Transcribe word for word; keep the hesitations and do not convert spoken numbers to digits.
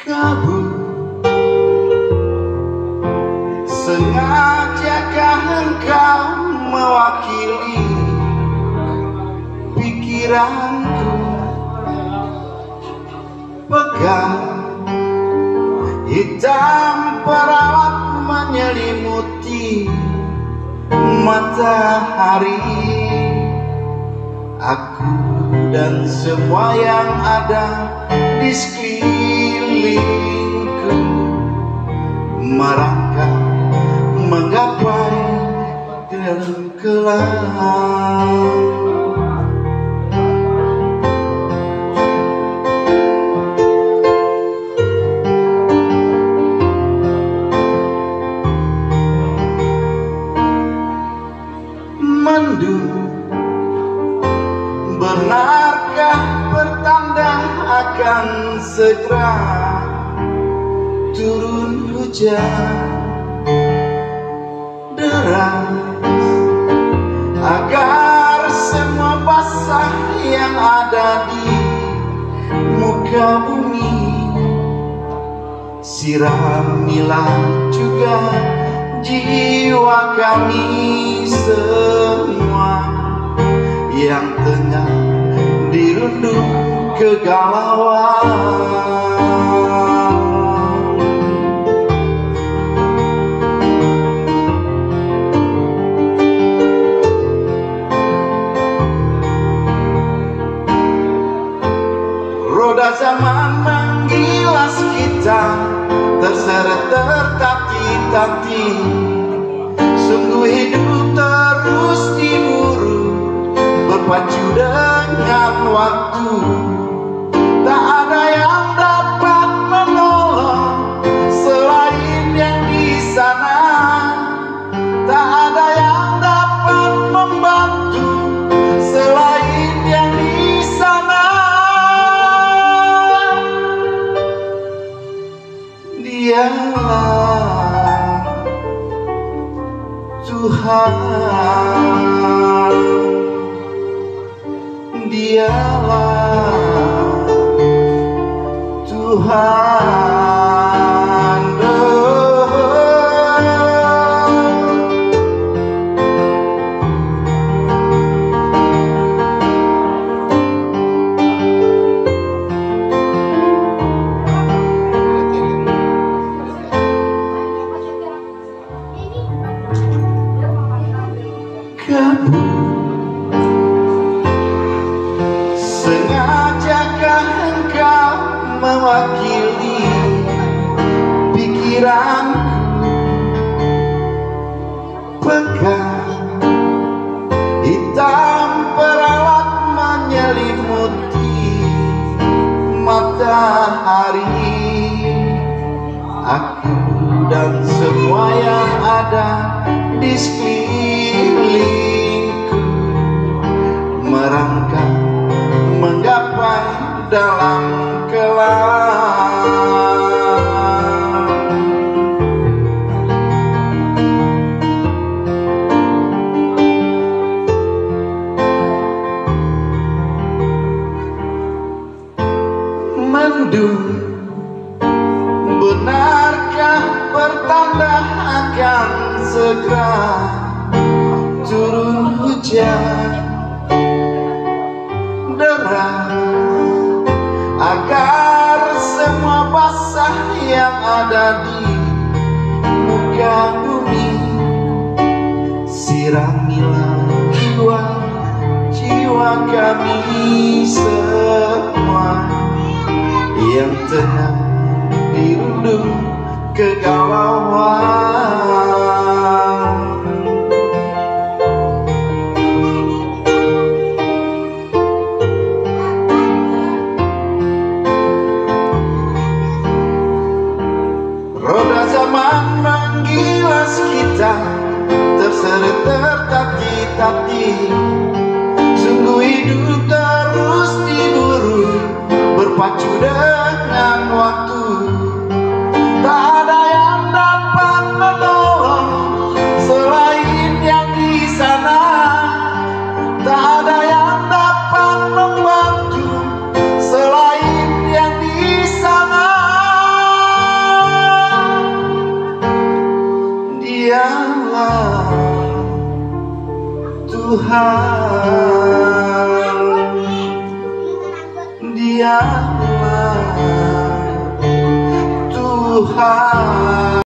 kabur. Sengajakah engkau mewakili pikiranku? Pegang hitam perawat menyelimuti matahari. Aku dan semua yang ada di sekelilingku merangkak menggapai dalam kelam. Mendung, benarkah pertanda akan segera turun hujan deras, agar semua basah yang ada di muka bumi? Siramilah juga jiwa kami semua yang tengah dirundung kegalauan. Roda zaman menggilas kita, terseret tertati-tati. Sungguh hidup terus diburu, berpacu dengan waktu. Tak ada yang dapat menolong selain yang di sana. Tak ada yang dapat membantu selain yang di sana. Dialah Tuhan, Dialah Tuhan. Sengajakah engkau mewakili pikiranku? Pegang hitam perawat menyelimuti matahari. Aku dan semua yang ada di sekelilingku merangkak menggapai dalam kelam. Mendung, benarkah pertanda akan segera turun hujan deras, agar semua basah yang ada di muka bumi? Siramilah jiwa jiwa kami semua yang tengah dirundung kegalauan. Roda zaman menggilas kita, terseret tertati-tati. Sungguh hidup terus diburu, berpacu dengan waktu. Tak ada yang dapat menolong selain yang di sana. Tak ada yang dapat membantu selain yang di sana. Tuhan, Dialah Tuhan.